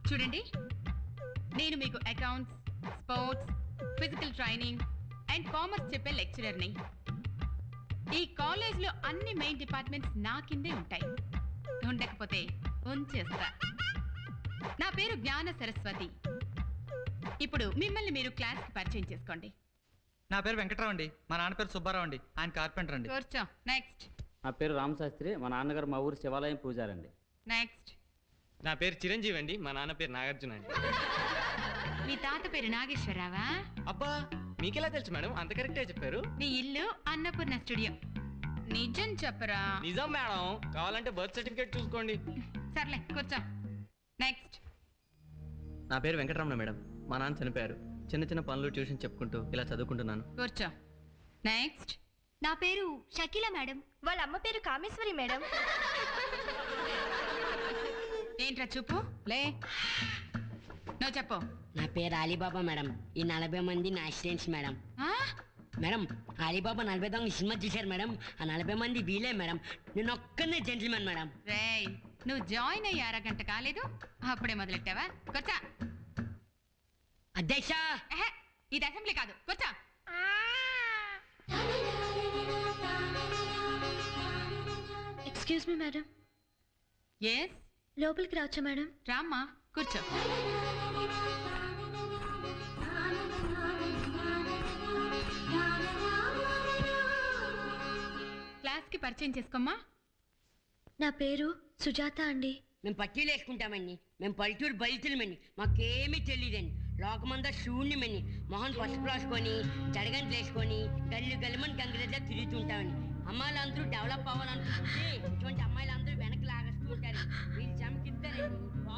చూడండి, నేను మీకు accounts, sports, physical training and commerce చెప్పే లెక్చరర్ని. ఈ కాలేజ్లో అన్ని మెయిన్ డిపార్ట్మెంట్స్ నా కిందే ఉంటాయి. ఉండకపోతే ఉంచేస్తా. నా పేరు జ్ఞాన సరస్వతి. ఇప్పుడు మిమ్మల్ని మీరు క్లాస్కి పరిచయం చేసుకోండి. నా పేరు వెంకట్రావు అండి. మా నాన్న పేరు సుబ్బారావు అండి. ఆయన కార్పెంటర్ అండి. కూర్చో. నెక్స్ట్. నా పేరు రామశాస్త్రి. మా నాన్నగారు మా ఊరు శివాలయం పూజారండి. నెక్స్ట్. నా పేరు చిరంజీవి అండి. మా నాన్న పేరు నాగార్జున అండి. మీ తాత పేరు నాగేశ్వరరావా? అబ్బా, మీకెలా తెలుసు మేడం? అంత కరెక్టే చెప్పారు. నీ ఇల్లు అన్నపూర్ణ స్టూడియో. నిజం చెప్పరా? నిజం మేడం. కావాలంటే బర్త్ సర్టిఫికేట్ చూసుకోండి. సర్లే కూర్చో. నెక్స్ట్. నా పేరు వెంకటరమణ మేడం. మా నాన్న చనిపోయారు. చిన్న చిన్న పనులు ట్యూషన్ చెప్పుకుంటూ ఇలా చదువుకుంటున్నాను. కూర్చో. నెక్స్ట్. నా పేరు షకీల మేడం. వాళ్ళ అమ్మ పేరు కామేశ్వరి మేడం. ఏంట్రా చూపు? లే, నువ్వు చెప్పు. నా పేరు అలీబాబా మేడం. ఈ 40 మంది నా అసిస్టెంట్స్ మేడం. మేడం, అలీబాబా 40 దొంగ సినిమా చూశారు మేడం. ఆ 40 మంది వీలే మేడం. నేను ఒక్కనే జెంటిల్మెన్ మేడం. రేయ్, నువ్వు జాయిన్ అయ్యి అరగంట కాలేదు, అప్పుడే మొదలెట్టావా? కూర్చో. అధ్యక్ష, ఇది అసెంబ్లీ కాదు. కూర్చో. Excuse me madam. ఎస్. లోపలికి రావచ్చా మేడం? రామ్మా, కూర్చో. క్లాస్కి పరిచయం చేసుకోమ్మా. నా పేరు సుజాత అండి. మేము పట్టీలు వేసుకుంటామండి. మేము పల్లెటూరు బయలుతులమండి. మాకేమీ తెలియదండి. లోకమంతా శూన్యమండి. మొహన్ పసుపు రాసుకొని జడగంటలు వేసుకొని గల్లు గల్లుమని గంగరెద్దా తిరుగుతుంటామండి. అమ్మాయిలందరూ డెవలప్ అవ్వాలనుకుంటే ఇటువంటి అమ్మాయిలందరూ వెనక్కి లాగేస్తూ ఉంటారు. వీళ్ళు చమకిస్తారండి.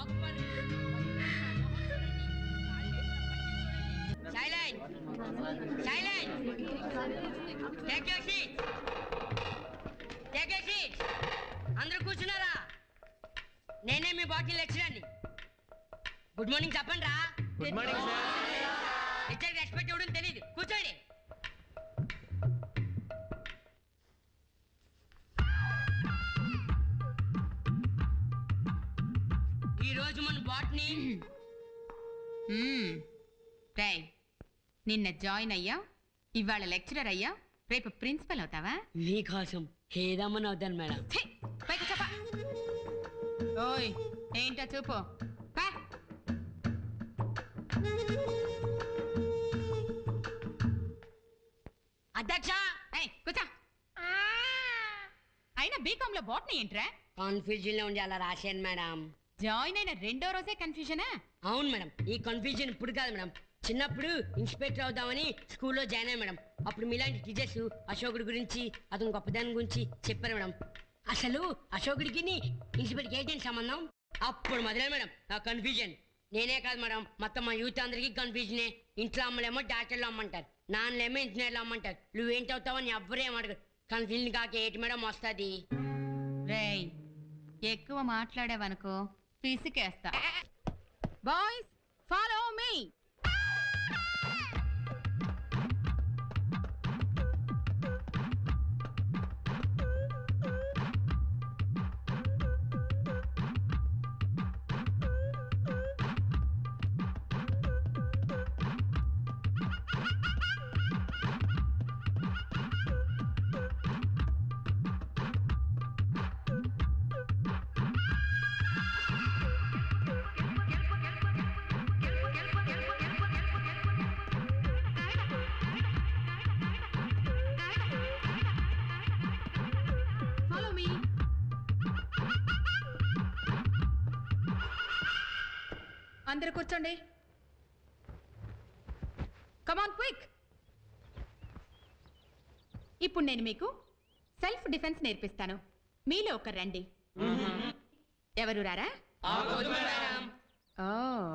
Silent, silent. Take your seat, take your seat. అందరూ కూర్చున్నారా? నేనే మీ బాటిల్ లెక్చరర్ని. గుడ్ మార్నింగ్ చెప్పండి రా. Good morning sir. లెక్చర్కి రెస్పెక్ట్ ఇవ్వడం తెలియదు. కూర్చోండి. ఈరోజు మన బాట్ని రేయ్, నిన్న జాయిన్ అయ్యా, ఇవాళ లెక్చరర్ అయ్యా, రేపు ప్రిన్సిపల్ అవుతావా? మీకోసం ఏదమ్మని అవుతాను మేడం. పైకి చెప్ప. ఓయ్, ఏంటో చూపు. పా. అధ్యక్ష, కూర్చో. అయినా బీకామ్ లో బాట్నీ ఏంట్రా? కన్ఫ్యూజన్ లో ఉండి అలా రాశాను మేడం. జాయిన్ అయిన 2వ రోజే కన్ఫ్యూజనా? అవును మేడం. ఈ కన్ఫ్యూజన్ ఇప్పుడు కాదు మేడం. చిన్నప్పుడు ఇన్స్పెక్టర్ అవుదామని స్కూల్లో జాయిన్ అయ్యాను మేడం. అప్పుడు మీలాంటి టీచర్స్ అశోకుడి గురించి, అతని గొప్పదాని గురించి చెప్పారు మేడం. అసలు అశోకుడికి ఇన్స్పెక్టర్కి ఏంటి సంబంధం? అప్పుడు మొదలైన మేడం ఆ కన్ఫ్యూజన్. నేనే కాదు మేడం, మొత్తం మా యూత్ అందరికీ కన్ఫ్యూజనే. ఇంట్లో అమ్మలేమో డాక్టర్లు అమ్మంటారు, నాన్నలేమో ఇంజనీర్లు అమ్మంటారు. నువ్వేంటి అవుతావని ఎవ్వరేం అడగరు. కన్ఫ్యూజన్ కాక ఏంటి మేడం వస్తుంది? రేయ్, ఎక్కువ మాట్లాడావనుకో పిసికేస్తా. Boys, follow me. అందరూ కూర్చోండి. Come on quick. ఇప్పుడు నేను మీకు సెల్ఫ్ డిఫెన్స్ నేర్పిస్తాను. మీలో ఒకరు రండి. ఎవరు రారా? ఓ,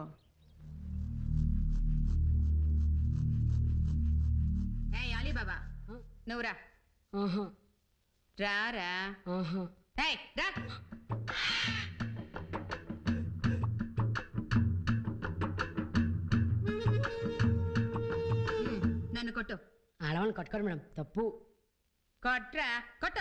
ఏయ్ అలీబాబా, నువ్వు రా. రారా. ఏయ్ రా. నన్ను కొట్టు. ఆడవాళ్ళని కొట్టుకోరు మేడం, తప్పు. కొట్రా, కొట్టు.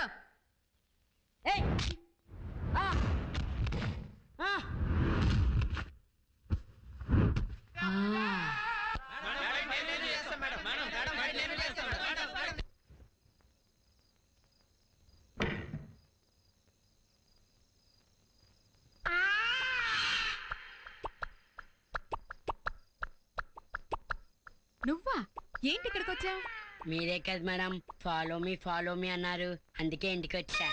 నువ్వా? ఏంటి ఇక్కడికి వచ్చావు? మీరే కదా మేడం ఫాలో మీ అన్నారు, అందుకే ఇంటికి వచ్చా.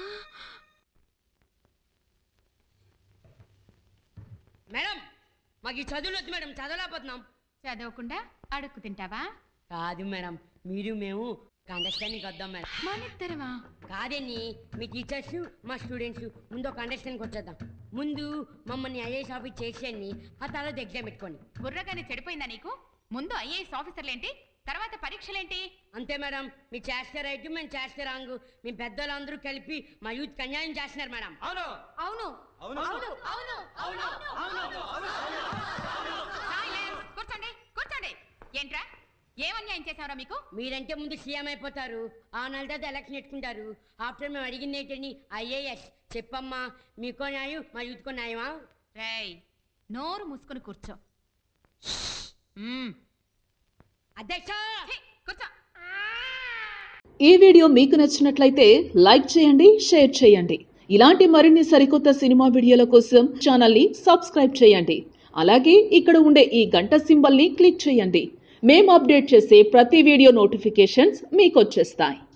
మేడం మాకు ఈ చదువులు వద్దు మేడం, చదవలేకపోతున్నాం. చదవకుండా అడుక్కు తింటావా? కాదు మేడం, మీరు మేము అండర్స్టాండింగ్ వద్దాం మేడం. మనిద్దరమా? కాదండి, మీ టీచర్స్ మా స్టూడెంట్స్ ముందు ఒక అండర్స్టాండింగ్ వచ్చేద్దాం. ముందు మమ్మల్ని ఐఏఎస్ ఆఫీస్ చేసేయండి, ఆ తర్వాత ఎగ్జామ్ పెట్టుకోండి. బుర్రగానే చెడిపోయిందా నీకు? ముందు ఐఏఎస్ ఆఫీసర్లేంటి, తర్వాత పరీక్షలేంటి? అంతే మేడం, మీరు చేస్తే రైట్, మేము చేస్తే రాంగ్. మీ పెద్దోళ్ళందరూ కలిపి మా యూత్ అన్యాయం చేస్తున్నారు మేడం. అవును అవును అవును అవును అవును. కూర్చోండి కూర్చోండి. ఏంట్రా, ఏం అన్యాయం చేశారా మీకు? మీరంటే ముందు సీఎం అయిపోతారు, ఆ నెల తర్వాత ఎలక్షన్ పెట్టుకుంటారు. ఆఫ్టర్ మేము అడిగింది ఏంటని ఐఏఎస్ చెప్పమ్మా. మీకో న్యాయం, మా యూత్కో న్యాయమా? రేయ్, నోరు మూసుకుని కూర్చో. అధ్యక్ష కూర్చో. ఈ వీడియో మీకు నచ్చినట్లయితే లైక్ చేయండి, షేర్ చేయండి. ఇలాంటి మరిన్ని సరికొత్త సినిమా వీడియోల కోసం ఛానల్ని సబ్స్క్రైబ్ చేయండి. అలాగే ఇక్కడ ఉండే ఈ గంట సింబల్ని క్లిక్ చేయండి. మేము అప్డేట్ చేసే ప్రతి వీడియో నోటిఫికేషన్స్ మీకు వచ్చేస్తాయి.